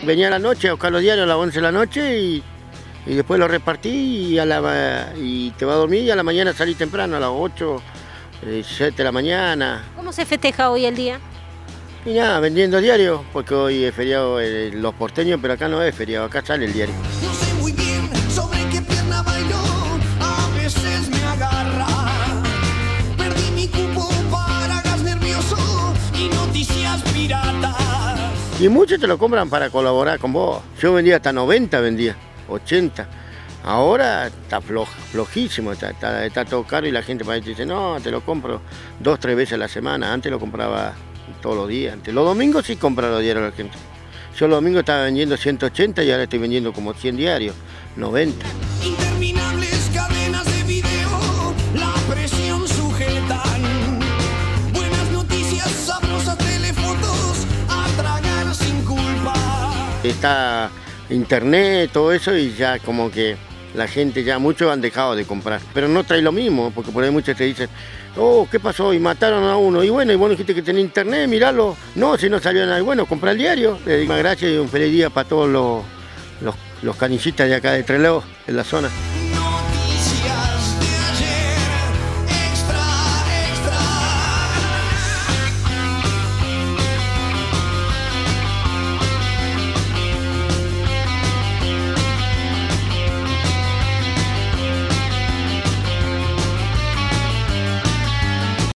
Venía a la noche a buscar los diarios a las 11 de la noche y después los repartí y te vas a dormir y a la mañana salí temprano, a las 8, 7 de la mañana. ¿Cómo se festeja hoy el día? Y nada, vendiendo diarios, porque hoy es feriado los porteños, pero acá no es feriado, acá sale el diario. No sé muy bien sobre qué pierna bailó, a veces me agarra. Perdí mi cupo para gas nervioso y noticias piratas. Y muchos te lo compran para colaborar con vos. Yo vendía hasta 90, vendía 80. Ahora está flojísimo, está todo caro y la gente para dice, no, te lo compro 2, 3 veces a la semana. Antes lo compraba todos los días. Antes. Los domingos sí compraba los diarios a la gente. Yo los domingos estaba vendiendo 180 y ahora estoy vendiendo como 100 diarios, 90. Interminables cadenas de video, la presión sujetan. Buenas noticias, sabrosas telefotos, a tragar sin culpa. Está internet, todo eso y ya como que la gente ya, muchos han dejado de comprar. Pero no trae lo mismo, porque por ahí muchos te dicen, oh, ¿qué pasó? Y mataron a uno. Y bueno, dijiste que tenía internet, miralo. No, si no salió nada. Bueno, compra el diario. Le digo gracias y un feliz día para todos los canillitas de acá de Trelew, en la zona.